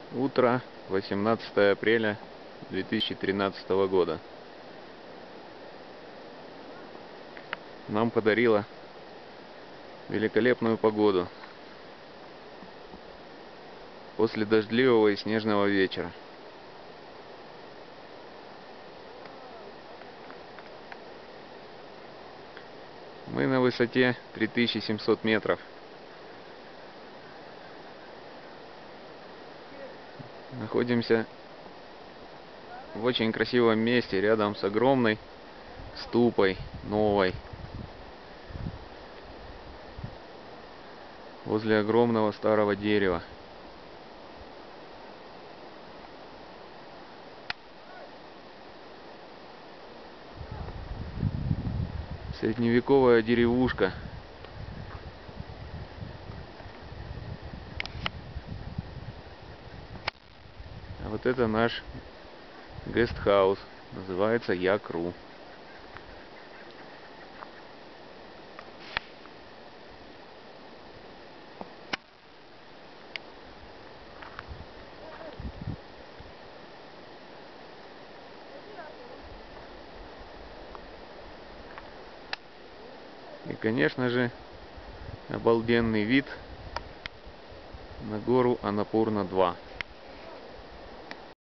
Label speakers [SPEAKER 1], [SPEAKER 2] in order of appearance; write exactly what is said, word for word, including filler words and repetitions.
[SPEAKER 1] Утро восемнадцатое апреля две тысячи тринадцатого года. Нам подарила великолепную погоду после дождливого и снежного вечера. Мы на высоте три тысячи семьсот метров. Находимся в очень красивом месте, рядом с огромной ступой новой, возле огромного старого дерева. Средневековая деревушка. А вот это наш гестхаус, называется Як-Ру. И, конечно же, обалденный вид на гору Анапурна два.